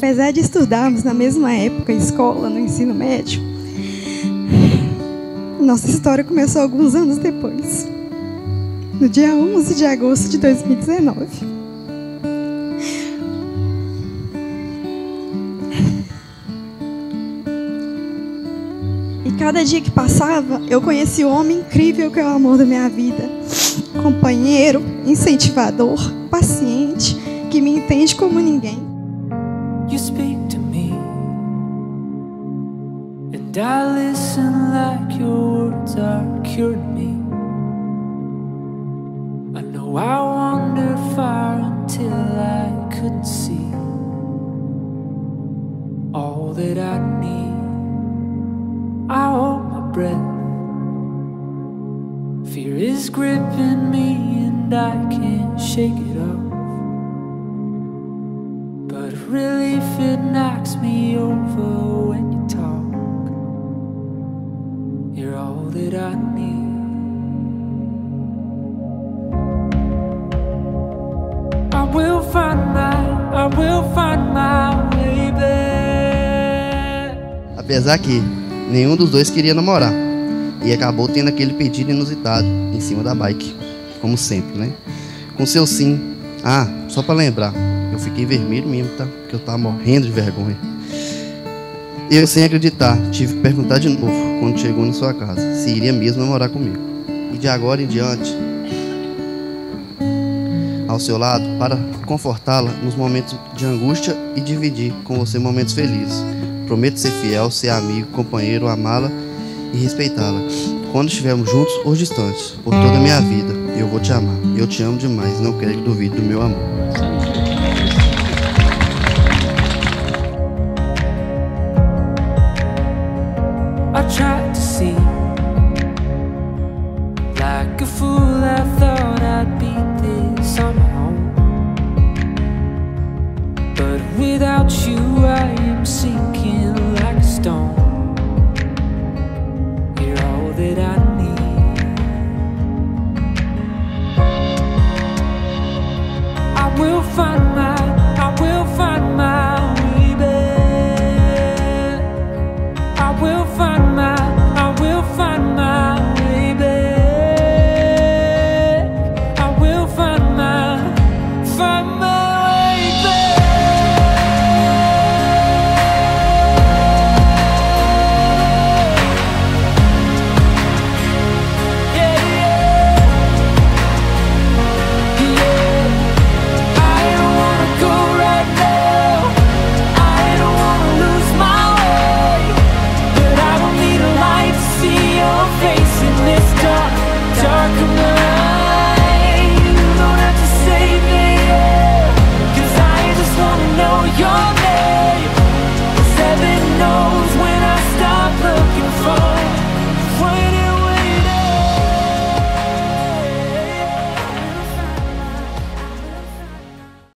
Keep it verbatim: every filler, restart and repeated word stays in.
apesar de estudarmos na mesma época, escola, no ensino médio, nossa história começou alguns anos depois, no dia onze de agosto de dois mil e dezenove. E cada dia que passava, eu conheci o homem incrível que é o amor da minha vida. Companheiro, incentivador, paciente, que me entende como ninguém. You speak to me, and I listen like your words are curing me. I know I wandered far until I couldn't see all that I need. I hold my breath. Fear is gripping me and I can't shake it off. But relief, it knocks me over when you talk. You're all that I need. I will find my, I will find my way back. Apesar que nenhum dos dois queria namorar, e acabou tendo aquele pedido inusitado em cima da bike, como sempre, né? Com seu sim. Ah, só pra lembrar, eu fiquei vermelho mesmo, tá? Porque eu tava morrendo de vergonha. Eu, sem acreditar, tive que perguntar de novo, quando chegou na sua casa, se iria mesmo namorar comigo. E de agora em diante, ao seu lado, para confortá-la nos momentos de angústia e dividir com você momentos felizes. Prometo ser fiel, ser amigo, companheiro, amá-la e respeitá-la. Quando estivermos juntos ou distantes, por toda a minha vida, eu vou te amar. Eu te amo demais, não quero que duvide do meu amor. I tried to see, like a fool I thought I'd beat this on my own. But without you I am sinking like a stone. You're all that I need. I will find my, I will find my way back. I will find my, I will find my way back. I will find my, find my way back. Yeah, yeah, yeah. I don't wanna go right now. I don't wanna lose my way. But I will need a light to see your face in this dark, dark